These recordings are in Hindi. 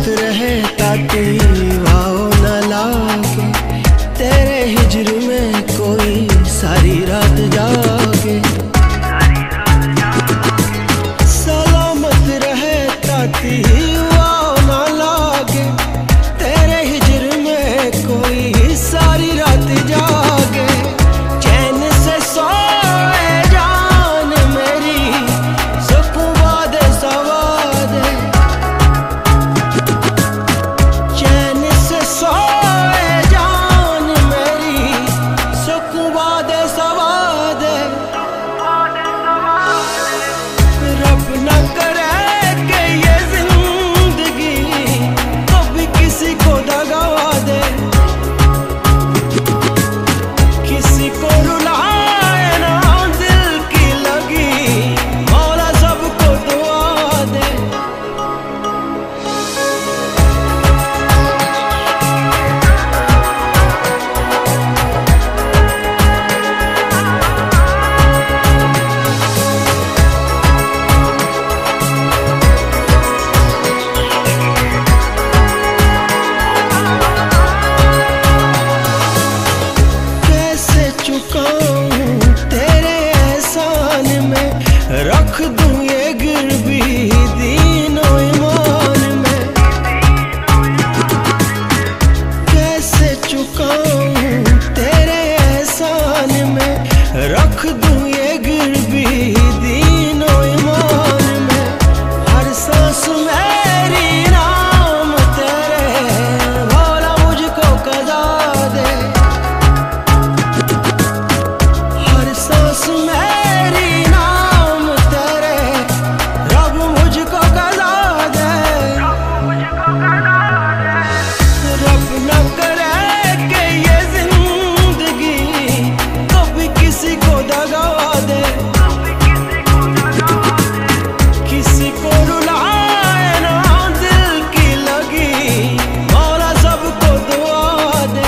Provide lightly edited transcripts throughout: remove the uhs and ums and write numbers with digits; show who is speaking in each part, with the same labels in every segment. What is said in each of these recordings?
Speaker 1: सलामत रहे ताकि वाओ न लागे, तेरे हिजर में कोई सारी रात जागे। सलामत रहे ताकि वाओ न लागे, तेरे हिजर में कोई सारी रात जागे। चैन से सोए जान मेरी, सुकून वादे सवादे। चैन से सोए जान मेरी, सुकून वादे सवादे। रब न करे कि ये जिंदगी कभी किसी को दगा दे, किसी को रुलाए ना दिल की लगी, मौला सबको दुआ दे। कैसे चुकाऊं तेरे एहसान में, रख दूं ये गिरवी दीनो ईमान में। कैसे चुकाऊं तेरे एहसान में, रख दूं ये गिरवी दीनो ईमान में। हर सांस मेरी नाम तेरे, भोला मुझको कजा दे। हर सांस मेरी नाम तेरे, रब मुझको कजा दे। रब न करे कि ये जिंदगी कभी किसी को दगा दे, किसी को रुलाए ना दिल की लगी, मौला सबको दुआ दे।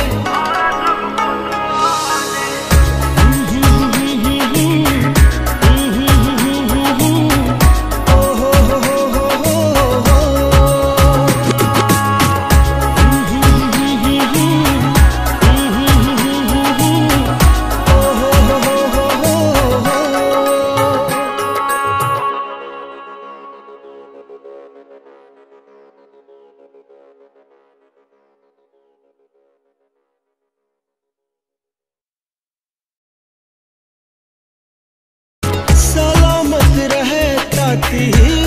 Speaker 1: सलामत रहे ताकि